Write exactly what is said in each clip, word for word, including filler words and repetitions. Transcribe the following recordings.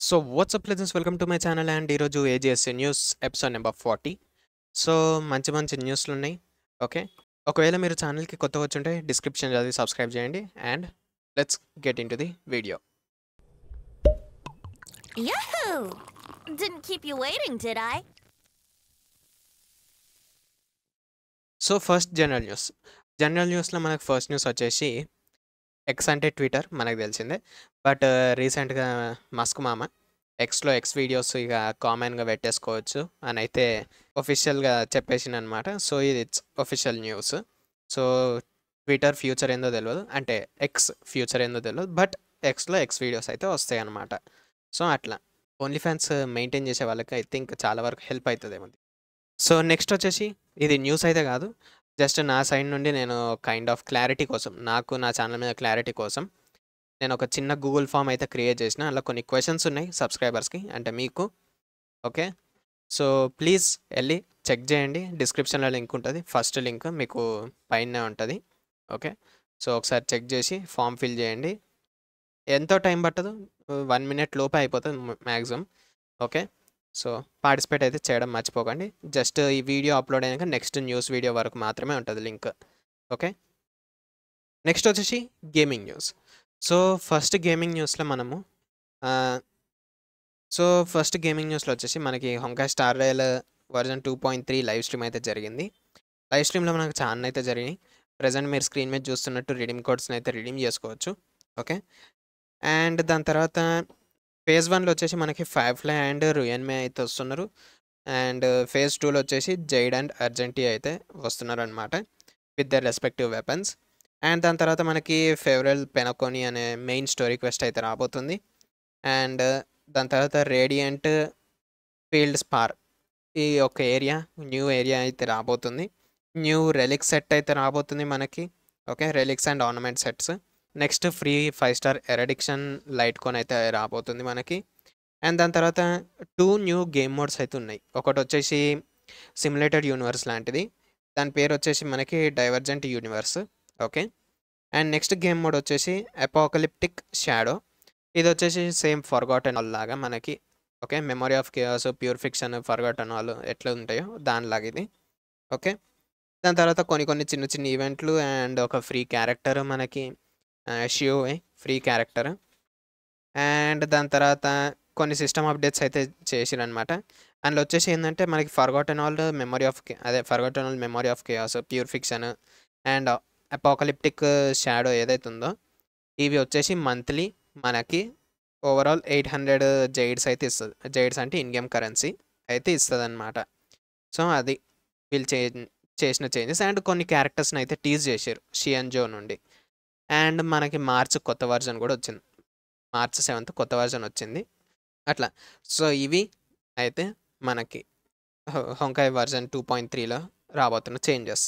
So what's up legends welcome to my channel and ఈరోజు AGSC news episode number forty. So మంచి మంచి న్యూస్లు ఉన్నాయి. ఓకే, ఒకవేళ మీరు ఛానల్కి కొత్తగా వచ్చుంటే డిస్క్రిప్షన్ చదివి సబ్స్క్రైబ్ చేయండి and let's get into the video. Yahoo! Didn't keep you waiting, did I? So first general news. General న్యూస్లో మనకు ఫస్ట్ న్యూస్ వచ్చేసి ఎక్స్ అంటే ట్విట్టర్ మనకు తెలిసిందే. బట్ రీసెంట్గా మస్క్ మామ ఎక్స్లో ఎక్స్ వీడియోస్ ఇక కామన్గా పెట్టేసుకోవచ్చు అని అయితే ఒఫిషియల్గా చెప్పేసింది అనమాట. సో ఇది it's official news. So Twitter future ఏందో తెలియదు, అంటే ఎక్స్ ఫ్యూచర్ ఏందో తెలియదు, బట్ ఎక్స్లో ఎక్స్ వీడియోస్ అయితే వస్తాయి అన్నమాట. సో అట్లా ఓన్లీ ఫ్యాన్స్ మెయింటైన్ చేసే వాళ్ళకి ఐ థింక్ చాలా వరకు హెల్ప్ అవుతుంది ఏమో. సో నెక్స్ట్ వచ్చేసి ఇది న్యూస్ అయితే కాదు, జస్ట్ నా సైడ్ నుండి నేను కైండ్ ఆఫ్ క్లారిటీ కోసం, నాకు నా ఛానల్ మీద క్లారిటీ కోసం నేను ఒక చిన్న గూగుల్ ఫామ్ అయితే క్రియేట్ చేసిన. అలా కొన్ని క్వశ్చన్స్ ఉన్నాయి సబ్స్క్రైబర్స్కి, అంటే మీకు. ఓకే, సో ప్లీజ్ వెళ్ళి చెక్ చేయండి. డిస్క్రిప్షన్లో లింక్ ఉంటుంది, ఫస్ట్ లింక్ మీకు పైన ఉంటుంది. ఓకే, సో ఒకసారి చెక్ చేసి ఫామ్ ఫిల్ చేయండి. ఎంతో టైం పట్టదు, వన్ మినిట్ లోపే అయిపోతుంది మ్యాక్సిమం. ఓకే, సో పార్టిసిపేట్ అయితే చేయడం మర్చిపోకండి. జస్ట్ ఈ వీడియో అప్లోడ్ అయినాక నెక్స్ట్ న్యూస్ వీడియో వరకు మాత్రమే ఉంటుంది లింక్. ఓకే, నెక్స్ట్ వచ్చేసి gaming news. So first gaming న్యూస్లో మనము సో ఫస్ట్ గేమింగ్ న్యూస్లో వచ్చేసి మనకి Honkai Star Rail version two point three live stream అయితే జరిగింది. లైవ్ స్ట్రీమ్లో మనకు చాలా అయితే జరిగినాయి. ప్రజెంట్ మీరు స్క్రీన్ మీద చూస్తున్నట్టు రిడీమ్ కోడ్స్ని అయితే రిడీమ్ చేసుకోవచ్చు. ఓకే, అండ్ దాని తర్వాత ఫేజ్ వన్లో వచ్చేసి మనకి ఫైవ్ ఫ్లై అండ్ రుయన్మే అయితే వస్తున్నారు. అండ్ ఫేజ్ టూలో వచ్చేసి జైడ్ అండ్ అర్జెంటీ అయితే వస్తున్నారు అనమాట with their respective weapons. And దాని తర్వాత మనకి ఫేవరల్ పెనకోని అనే మెయిన్ స్టోరీ క్వెస్ట్ అయితే రాబోతుంది. అండ్ దాని తర్వాత రేడియంట్ ఫీల్డ్ స్పార్ ఈ ఒక ఏరియా, న్యూ ఏరియా అయితే రాబోతుంది. న్యూ రెలిక్ సెట్ అయితే రాబోతుంది మనకి. Okay, relics and ornament sets. Next free five star eradication light cone అయితే రాబోతుంది మనకి. అండ్ దాని తర్వాత టూ న్యూ గేమ్ మోడ్స్ అయితే ఉన్నాయి. ఒకటి వచ్చేసి సిమ్యులేటెడ్ యూనివర్స్ లాంటిది, దాని పేరు వచ్చేసి మనకి divergent universe. Okay, and next game mode వచ్చేసి అపోకలిప్టిక్ షాడో. ఇది వచ్చేసి సేమ్ ఫర్గాటన్ ఆల్ లాగా మనకి. Okay, memory of chaos, pure fiction, forgotten hall ఎట్లా ఉంటాయో దానిలాగా ఇది. ఓకే, దాని తర్వాత కొన్ని కొన్ని చిన్న చిన్న ఈవెంట్లు అండ్ ఒక ఫ్రీ క్యారెక్టర్ మనకి షియో ఫ్రీ క్యారెక్టర్. అండ్ దాని తర్వాత కొన్ని సిస్టమ్ అప్డేట్స్ అయితే చేసిరనమాట. అందులో వచ్చేసి ఏంటంటే మనకి ఫర్గాటన్ ఆల్ మెమొరీ ఆఫ్ అదే forgotten hall memory of chaos, pure fiction and apocalyptic shadow ఏదైతే ఉందో ఇవి వచ్చేసి మంత్లీ మనకి ఓవరాల్ ఎయిట్ హండ్రెడ్ జైడ్స్ అయితే ఇస్తుంది. జైడ్స్ అంటే ఇన్ గేమ్ కరెన్సీ అయితే ఇస్తుంది అనమాట. సో అది వీళ్ళు చే చేసిన చేంజెస్. అండ్ కొన్ని క్యారెక్టర్స్ని అయితే టీజ్ చేశారు షియన్జో నుండి. అండ్ మనకి మార్చ్ కొత్త వర్జన్ కూడా వచ్చింది, మార్చ్ సెవెంత్ కొత్త వర్జన్ వచ్చింది అట్లా. సో ఇవి అయితే మనకి హొంకాయ్ వర్జన్ టూ పాయింట్ త్రీలో రాబోతున్న చేంజెస్.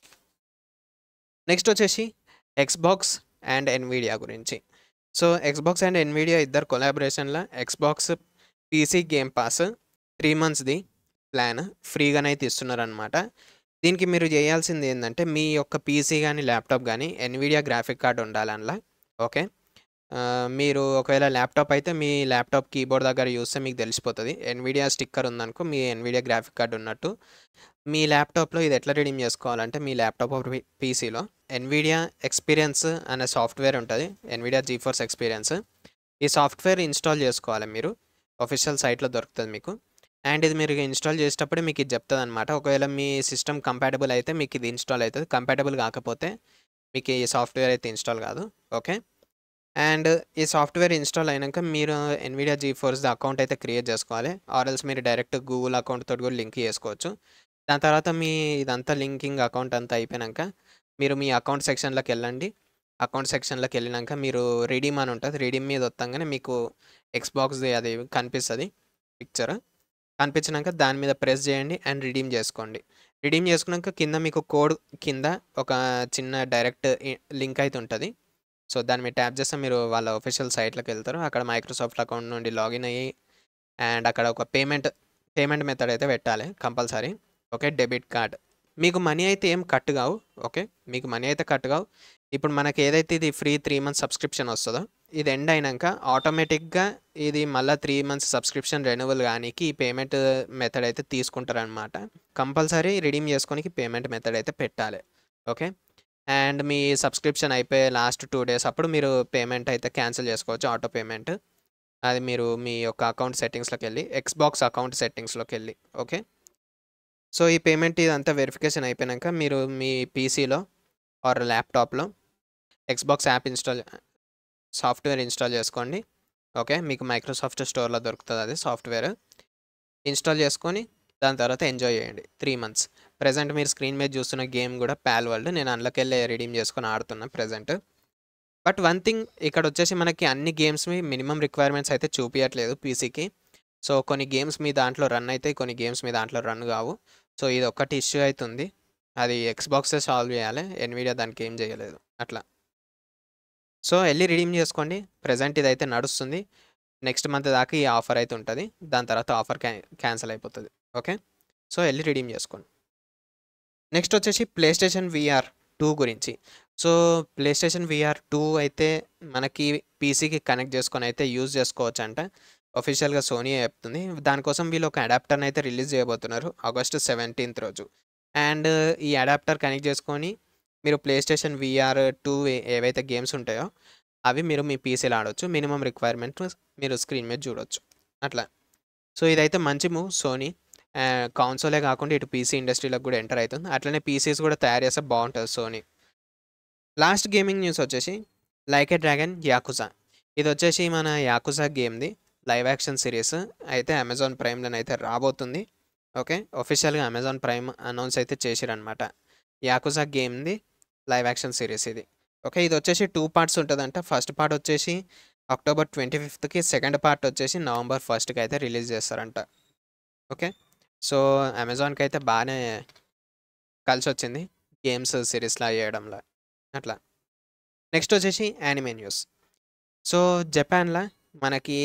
నెక్స్ట్ వచ్చేసి ఎక్స్బాక్స్ అండ్ ఎన్విడియా గురించి. సో ఎక్స్బాక్స్ అండ్ ఎన్విడియా ఇద్దరు కొలాబరేషన్లో Xbox PC game pass three మంత్స్ది ప్లాన్ ఫ్రీగానైతే ఇస్తున్నారనమాట. దీనికి మీరు చేయాల్సింది ఏంటంటే మీ యొక్క పీసీ కానీ ల్యాప్టాప్ కానీ ఎన్విడియా గ్రాఫిక్ కార్డ్ ఉండాలి అందులో. ఓకే, మీరు ఒకవేళ ల్యాప్టాప్ అయితే మీ ల్యాప్టాప్ కీబోర్డ్ దగ్గర చూస్తే మీకు తెలిసిపోతుంది. ఎన్విడియా స్టిక్కర్ ఉందనుకో మీ ఎన్విడియా గ్రాఫిక్ కార్డ్ ఉన్నట్టు. మీ ల్యాప్టాప్లో ఇది ఎట్లా రిడీమ్ చేసుకోవాలంటే మీ ల్యాప్టాప్ పీసీలో ఎన్విడియా ఎక్స్పీరియన్స్ అనే సాఫ్ట్వేర్ ఉంటుంది, ఎన్విడియా జీఫోర్స్ ఎక్స్పీరియన్స్. ఈ సాఫ్ట్వేర్ ఇన్స్టాల్ చేసుకోవాలి మీరు, ఆఫీషియల్ సైట్లో దొరుకుతుంది మీకు. అండ్ ఇది మీరు ఇన్స్టాల్ చేసేటప్పుడు మీకు ఇది చెప్తుంది అనమాట. ఒకవేళ మీ సిస్టమ్ కంపాటబుల్ అయితే మీకు ఇది ఇన్స్టాల్ అవుతుంది, కంపాటబుల్ కాకపోతే మీకు ఈ సాఫ్ట్వేర్ అయితే ఇన్స్టాల్ కాదు. ఓకే, అండ్ ఈ సాఫ్ట్వేర్ ఇన్స్టాల్ అయినాక మీరు ఎన్విడియా జీఫోర్స్ అకౌంట్ అయితే క్రియేట్ చేసుకోవాలి. ఆర్ఎల్స్ మీరు డైరెక్ట్ గూగుల్ అకౌంట్ తోటి కూడా లింక్ చేసుకోవచ్చు. దాని తర్వాత మీ ఇదంతా లింకింగ్ అకౌంట్ అంతా అయిపోయాక మీరు మీ అకౌంట్ సెక్షన్లోకి వెళ్ళండి. అకౌంట్ సెక్షన్లోకి వెళ్ళినాక మీరు రిడీమ్ అని ఉంటుంది, రిడీమ్ మీద వస్తాగానే మీకు ఎక్స్బాక్స్ది అది కనిపిస్తుంది పిక్చర్. కనిపించినాక దాని మీద ప్రెస్ చేయండి అండ్ రిడీమ్ చేసుకోండి. రిడీమ్ చేసుకున్నాక కింద మీకు కోడ్ కింద ఒక చిన్న డైరెక్ట్ లింక్ అయితే ఉంటుంది. సో దాన్ని మీరు ట్యాప్ చేస్తే మీరు వాళ్ళ ఒఫిషియల్ సైట్లోకి వెళ్తారు. అక్కడ మైక్రోసాఫ్ట్ అకౌంట్ నుండి లాగిన్ అయ్యి అండ్ అక్కడ ఒక పేమెంట్ పేమెంట్ మెథడ్ అయితే పెట్టాలి కంపల్సరీ. ఓకే, డెబిట్ కార్డ్ మీకు మనీ అయితే ఏం కట్ కావు. ఓకే. మీకు మనీ అయితే కట్ కావు. ఇప్పుడు మనకి ఏదైతే ఇది ఫ్రీ త్రీ మంత్స్ సబ్స్క్రిప్షన్ వస్తదో ఇది ఎండ్ అయినాక ఆటోమేటిక్‌గా ఇది మళ్ళా త్రీ మంత్స్ సబ్స్క్రిప్షన్ రెన్యువల్ గానీకి ఈ పేమెంట్ మెథడ్ అయితే తీసుకుంటారనమాట. కంపల్సరీ రిడీమ్ చేసుకోనికి పేమెంట్ మెథడ్ అయితే పెట్టాలి. ఓకే. అండ్ మీ సబ్స్క్రిప్షన్ అయిపోయే లాస్ట్ టూ డేస్ అప్పుడు మీరు పేమెంట్ అయితే క్యాన్సిల్ చేసుకోవచ్చు ఆటో పేమెంట్. అది మీరు మీ యొక్క అకౌంట్ సెట్టింగ్స్‌లోకెళ్ళి ఎక్స్‌బాక్స్ అకౌంట్ సెట్టింగ్స్‌లోకెళ్ళి ఓకే. సో, ఈ పేమెంట్ ఇదంతా వెరిఫికేషన్ అయిపోయినాక మీరు మీ పీసీలో ఆర్ ల్యాప్‌టాప్‌లో Xbox app install software install చేసుకోండి. ఓకే. మీకు మైక్రోసాఫ్ట్ స్టోర్‌లో దొరుకుతది అది సాఫ్ట్‌వేర్. ఇన్‌స్టాల్ చేసుకొని దాని తర్వాత ఎంజాయ్ చేయండి త్రీ మంత్స్. ప్రెజెంట్ మీరు స్క్రీన్ మీద చూస్తున్న గేమ్ కూడా పాల్ వరల్డ్. నేను అందులోకెళ్ళి రిడీమ్ చేసుకొని ఆడుతున్నా ప్రెజెంట్. బట్ వన్ థింగ్ ఇక్కడొచ్చేసి మనకి అన్ని గేమ్స్‌వి మినిమమ్ రిక్వైర్మెంట్స్ అయితే చూపియట్లేదు పీసీకి. సో, కొన్ని గేమ్స్ మీ దాంట్లో రన్ అయితాయి. కొన్ని గేమ్స్ మీ దాంట్లో రన్ కావు. సో, ఇదొక్కటి ఇష్యూ అయితుంది. అది ఎక్స్‌బాక్సే సాల్వ్ చేయాలి. ఎన్‌విడియా దానికి ఏం చేయలేదు. అట్లా. సో, ఎళ్లి రిడీమ్ చేసుకోండి. ప్రెజెంట్ ఇదైతే నడుస్తుంది. నెక్స్ట్ మంత్ దాకా ఈ ఆఫర్ అయితే ఉంటది. దాని తర్వాత ఆఫర్ క్యా క్యాన్సిల్ అయిపోతది. ఓకే. సో, ఎళ్లి రిడీమ్ చేసుకోండి. నెక్స్ట్ వచ్చేసి ప్లే స్టేషన్ వీఆర్ టూ గురించి. So, PlayStation VR two అయితే మనకి పీసీకి కనెక్ట్ చేసుకొని అయితే యూజ్ చేసుకోవచ్చంట. ఆఫీషియల్‌గా సోనీయే చెప్తుంది. దానికోసం వీళ్ళు ఒక అడాప్టర్‌ని అయితే రిలీజ్ చేయబోతున్నారు ఆగస్ట్ సెవెంటీన్త్ రోజు. అండ్ ఈ అడాప్టర్ కనెక్ట్ చేసుకొని మీరు ప్లే స్టేషన్ వీఆర్ టూ ఏవైతే గేమ్స్ ఉంటాయో అవి మీరు మీ పీసీలో ఆడొచ్చు. మినిమమ్ రిక్వైర్మెంట్ మీరు స్క్రీన్ మీద చూడొచ్చు. అట్లా. సో, ఇదైతే మంచి మూవ్ సోనీ. ఆహ్, కన్సోలే కాకుండా ఇటు పీసీ ఇండస్ట్రీలోకి కూడా ఎంటర్ అయితుంది. అట్లనే పీసీస్ కూడా తయారు చేస్తే బావుంటది సోనీ. లాస్ట్ గేమింగ్ న్యూస్ వచ్చేసి లైక్ ఎ డ్రాగన్ యాకుజా. ఇదొచ్చేసి మన యాకుజా గేమ్‌ది లైవ్ యాక్షన్ సీరీస్ అయితే అమెజాన్ ప్రైమ్‌లోనైతే రాబోతుంది. ఓకే. ఆఫీషియల్‌గా అమెజాన్ ప్రైమ్ అనౌన్స్ అయితే చేసిరనమాట. యాకుజా గేమ్‌ది లైవ్ యాక్షన్ సీరీస్ ఇది. ఓకే. ఇదొచ్చేసి టూ పార్ట్స్ ఉంటదంట. ఫస్ట్ పార్ట్ వచ్చేసి అక్టోబర్ ట్వంటీ ఫిఫ్త్‌కి, సెకండ్ పార్ట్ వచ్చేసి నవంబర్ ఫస్ట్‌కి అయితే రిలీజ్ చేస్తారంట. ఓకే. సో, అమెజాన్‌కైతే బానే కలిసొచ్చింది. గేమ్స్ సీరీస్‌లా చేయడంలో. అట్లా. నెక్స్ట్ వచ్చేసి యానిమే న్యూస్. సో, జపాన్‌ల మనకి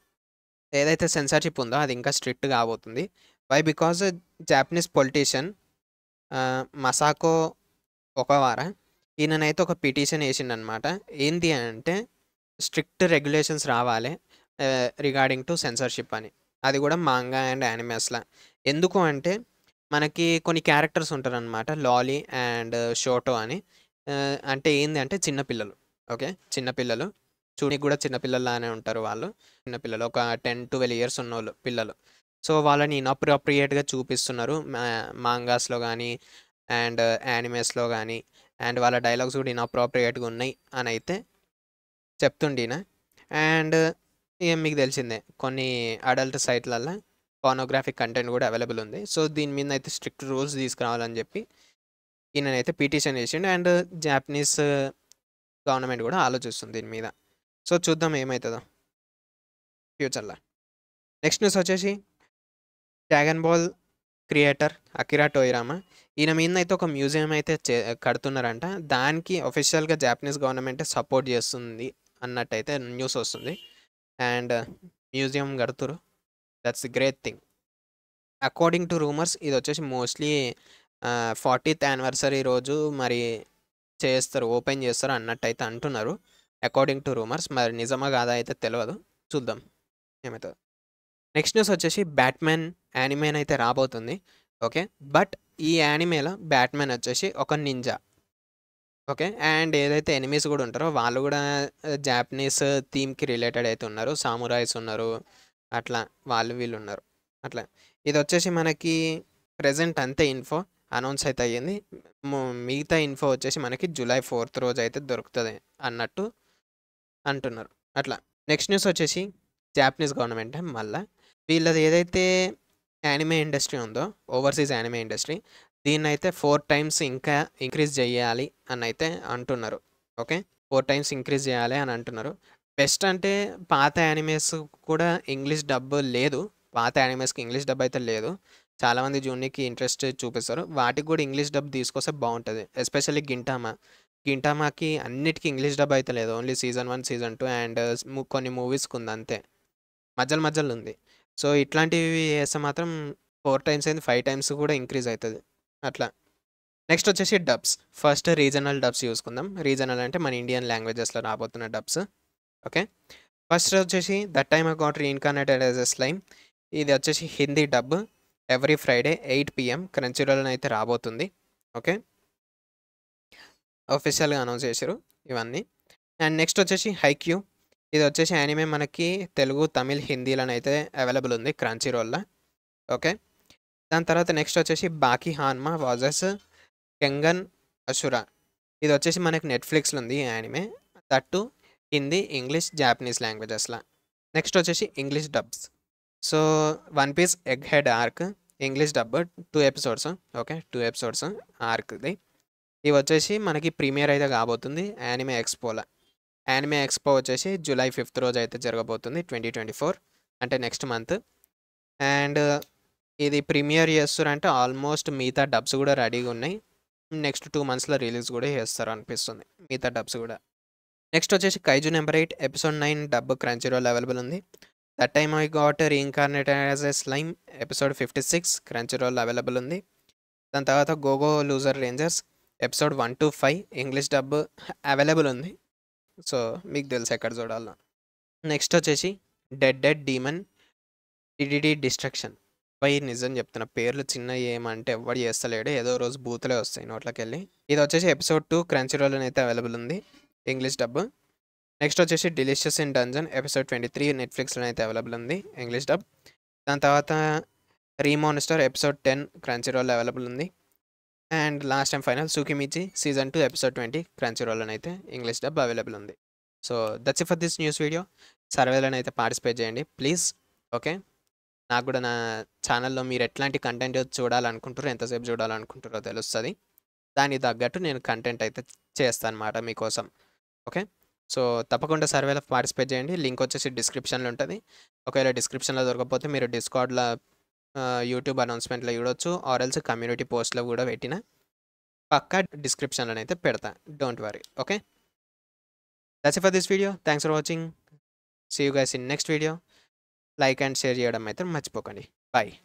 ఏదైతే సెన్సార్‌షిప్ ఉందో అది ఇంకా స్ట్రిక్ట్ కాబోతుంది. Why? Because Japanese politician ah, Masako Okawara ఈయననైతే ఒక పిటిషన్ ఏసిండనమాట. ఏంది అంటే స్ట్రిక్ట్ రెగ్యులేషన్స్ రావాలి ఆహ్, రిగార్డింగ్ టు సెన్సార్‌షిప్ అని. అది కూడా మాంగా అండ్ యానిమేస్‌ల. ఎందుకు అంటే మనకి కొన్ని క్యారెక్టర్స్ ఉంటారనమాట. లాలీ అండ్ షోటో అని. ఆహ్, అంటే ఏంది అంటే చిన్న పిల్లలు. ఓకే. చిన్న పిల్లలు. చూడనీకి కూడా చిన్న పిల్లల్లానే ఉంటారు వాళ్ళు. చిన్న పిల్లలు ఒక టెన్, ట్వెల్వ్ ఇయర్స్ ఉన్నోళ్ళు పిల్లలు. సో, వాళ్ళని ఇన్‌అప్రోప్రియేట్‌గా చూపిస్తున్నారు. మా మాంగాస్‌లో గానీ అండ్ యానిమేస్‌లో గానీ అండ్ వాళ్ళ డైలాగ్స్ కూడా ఇన్‌అప్రోప్రియేట్‌గా ఉన్నాయి అనైతే చెప్తుండీన. అండ్ ఇగ మీకు తెలిసిందే కొన్ని అడల్ట్ సైట్‌లల్ల పోర్నోగ్రాఫిక్ కంటెంట్ కూడా అవైలబుల్ ఉంది. సో, దీని మీదనైతే స్ట్రిక్ట్ రూల్స్ తీసుకురావాలని చెప్పి ఈయననైతే పిటిషన్ ఏసిండు. అండ్ జాపనీస్ గవర్నమెంట్ కూడా ఆలోచిస్తుంది దీని మీద. సో, చూద్దాం ఏమైతదో ఫ్యూచర్‌ల. నెక్స్ట్ న్యూస్ వచ్చేసి 'dragon ball' creator Akira Toriyama. ఈయన మీదనైతే ఒక మ్యూజియం అయితే చే కడుతున్నారంట. దానికి ఆఫీషియల్‌గా జాపనీస్ గవర్నమెంటే సపోర్ట్ చేస్తుంది అన్నట్టయితే న్యూస్ వస్తుంది. అండ్ మ్యూజియం కడుతుర్రు. That's the great thing. According to rumours ఇదొచ్చేసి మోస్ట్‌లీ ఆహ్, ఫార్టీత్ యానివర్సరీ రోజు మరి చేస్తారు. ఓపెన్ చేస్తారు అన్నట్టయితే అంటున్నారు. According to rumours. మరి నిజమా కాదా అయితే తెలవదు. చూద్దాం ఏమైతదో. నెక్స్ట్ న్యూస్ వచ్చేసి 'బ్యాట్‌మ్యాన్' యానిమేనైతే రాబోతుంది. ఓకే. బట్ ఈ యానిమేలో బ్యాట్‌మ్యాన్ వచ్చేసి ఒక నింజా. ఓకే. అండ్ ఏదైతే ఎనిమీస్ కూడా ఉంటారో వాళ్ళు కూడా ఆహ్, జాపనీస్ థీమ్‌కి రిలేటెడ్ అయితే ఉన్నారు. సామురాయ్స్ ఉన్నారు. అట్లా వాళ్ళు వీళ్ళు ఉన్నారు. అట్లా. ఇదొచ్చేసి మనకి ప్రెజెంట్ అంతే ఇన్ఫో. అనౌన్స్ అయితే అయ్యింది. ము మిగతా ఇన్ఫో వచ్చేసి మనకి జూలై ఫోర్త్ రోజైతే దొరుకుతది అన్నట్టు అంటున్నారు. అట్లా. నెక్స్ట్ న్యూస్ వచ్చేసి జాపనీస్ గవర్నమెంటే మళ్ళా. వీళ్ళది ఏదైతే యానిమే ఇండస్ట్రీ ఉందో ఓవర్‌సీస్ యానిమే ఇండస్ట్రీ దీన్నైతే ఫోర్ టైమ్స్ ఇంకా ఇంక్రీజ్ జేయాలి అనైతే అంటున్నారు. ఓకే. ఫోర్ టైమ్స్ ఇంక్రీజ్ జేయాలి అని అంటున్నారు. బెస్ట్ అంటే పాత యానిమేస్ కూడా ఇంగ్లీష్ డబ్ లేదు. పాత యానిమేస్‌కి ఇంగ్లీష్ డబ్ అయితే లేదు. చాలామంది జూడనీకి ఇంట్రెస్ట్ చూపిస్తారు. వాటికి కూడా ఇంగ్లీష్ డబ్ తీసుకొస్తే బావుంటది. ఎస్పెషల్లీ 'గింటామా'. 'గింటామా'కి అన్నిటికి ఇంగ్లీష్ డబ్ అయితే లేదు. Only season one, season two and ము కొన్ని మూవీస్‌కి ఉంది అంతే. మధ్యలో మధ్యలో ఉంది. సో, ఇట్లాంటివి చేస్తే మాత్రం ఫోర్ టైమ్స్ ఏంది ఫైవ్ టైమ్స్ కూడా ఇంక్రీజ్ అయితది. అట్లా. నెక్స్ట్ వచ్చేసి డబ్స్. ఫస్ట్ రీజనల్ డబ్స్ చూసుకుందాం. రీజనల్ అంటే మన ఇండియన్ లాంగ్వేజెస్లో రాబోతున్న డబ్స్. ఓకే, ఫస్ట్ వచ్చేసి that time I got reincarnated as a slime. ఇది వచ్చేసి Hindi dub. Every Friday eight PM క్రంచీరోల్లో అయితే రాబోతుంది. ఓకే, అఫీషియల్గా అనౌన్స్ చేశారు ఇవన్నీ. అండ్ నెక్స్ట్ వచ్చేసి హైక్యూ. ఇది వచ్చేసి యానిమే మనకి తెలుగు, తమిళ్, హిందీలోనైతే అవైలబుల్ ఉంది క్రంచీరోల్లో. ఓకే, దాని తర్వాత నెక్స్ట్ వచ్చేసి బాకీ హాన్మా వాజెస్ కెంగన్ అసురా. ఇది వచ్చేసి మనకి నెట్ఫ్లిక్స్లో ఉంది ఈ anime. That Hindi, English, Japanese లాంగ్వేజెస్లో. నెక్స్ట్ వచ్చేసి English dubs. So one piece egg head arc English dub two episodes. Okay, two episodes ఆర్క్ది. ఇవి వచ్చేసి మనకి ప్రీమియర్ అయితే కాబోతుంది యానిమే ఎక్స్పోలో. యానిమే ఎక్స్పో వచ్చేసి జూలై ఫిఫ్త్ రోజు అయితే జరగబోతుంది ట్వంటీ ట్వంటీ ఫోర్ అంటే నెక్స్ట్ మంత్. అండ్ ఇది ప్రీమియర్ చేస్తారంటే ఆల్మోస్ట్ మిగతా డబ్స్ కూడా రెడీగా ఉన్నాయి. నెక్స్ట్ టూ మంత్స్లో రిలీజ్ కూడా చేస్తారు అనిపిస్తుంది మిగతా డబ్స్ కూడా. నెక్స్ట్ వచ్చేసి Kaiju number eight episode nine dub Crunchyroll available ఉంది. That time I got reincarnated as a slime episode fifty six Crunchyroll available ఉంది. దాని తర్వాత go go loser rangers episode one two five English dub available ఉంది. So మీకు తెలుసు ఎక్కడ చూడాలో. Next వచ్చేసి dead dead demon dededede destruction. పై నిజం చెప్తున్న పేర్లు చిన్న ఏమంటే ఎవడు చేస్తలేడు, ఏదో రోజు బూతులే వస్తాయి నోట్లోకి వెళ్ళి. ఇది వచ్చేసి ఎపిసోడ్ టూ క్రంచీరోల్ అయితే అవైలబుల్ ఉంది ఇంగ్లీష్ డబ్. నెక్స్ట్ వచ్చేసి delicious in dungeon episode twenty three నెట్ఫ్లిక్స్లో అయితే అవైలబుల్ ఉంది ఇంగ్లీష్ డబ్. దాని తర్వాత ReMonster episode ten Crunchyroll available ఉంది. And last and final Tsukimichi season two episode twenty క్రంచీరోల్లో అయితే ఇంగ్లీష్ డబ్ అవైలబుల్ ఉంది. So that's it for this news video. సర్వేలను అయితే పార్టిసిపేట్ చేయండి ప్లీజ్. ఓకే, నాకు కూడా నా ఛానల్లో మీరు ఎట్లాంటి కంటెంట్ చూడాలనుకుంటారో, ఎంతసేపు చూడాలనుకుంటారో తెలుస్తుంది. దానికి తగ్గట్టు నేను కంటెంట్ అయితే చేస్తాను అన్నమాట మీకోసం. ఓకే, సో తప్పకుండా సర్వేలో పార్టిసిపేట్ చేయండి. లింక్ వచ్చేసి డిస్క్రిప్షన్లో ఉంటుంది. ఒకవేళ డిస్క్రిప్షన్లో దొరకకపోతే మీరు డిస్కార్డ్లో, యూట్యూబ్ అనౌన్స్మెంట్లో చూడొచ్చు, ఆర్ఎల్స్ కమ్యూనిటీ పోస్ట్లో కూడా పెట్టిన పక్కా డిస్క్రిప్షన్లో అయితే పెడతా. Don't worry. Okay, that's it for this video. Thanks for watching. See you guys in next video. Like and share చేయడం అయితే మర్చిపోకండి. బాయ్.